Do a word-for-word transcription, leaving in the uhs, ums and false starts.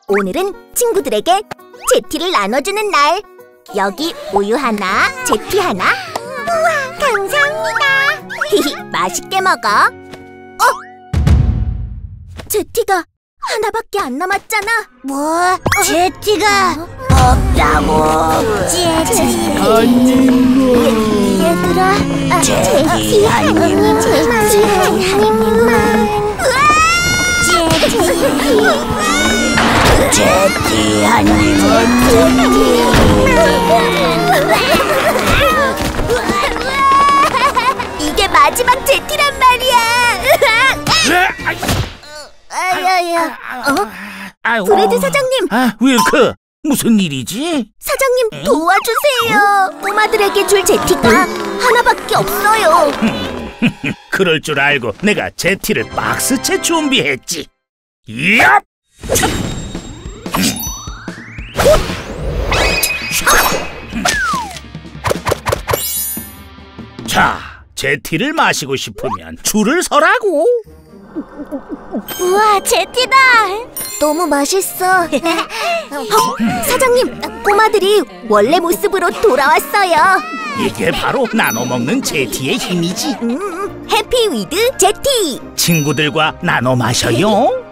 오늘은 친구들에게 제티를 나눠주는 날. 여기 우유 하나, 제티 하나. 우와, 감사합니다. 히히, 맛있게 먹어. 어? 제티가 하나밖에 안 남았잖아. 뭐? 제티가 없다고. 제티 얘들아, 제티 한 입만, 제티 한 입만. 제티 제티 한 입만. 이게 마지막 제티란 말이야. 아야야. 어? 브레드 사장님. 아, 윌크, 무슨 일이지? 사장님, 응? 도와주세요. 꼬마들에게 줄 제티가 하나밖에 없어요. 그럴 줄 알고 내가 제티를 박스채 준비했지. 얍! 자, 제티를 마시고 싶으면 줄을 서라고. 우와, 제티다. 너무 맛있어. 어, 사장님, 꼬마들이 원래 모습으로 돌아왔어요. 이게 바로 나눠 먹는 제티의 힘이지. 음, 해피 위드 제티. 친구들과 나눠 마셔요.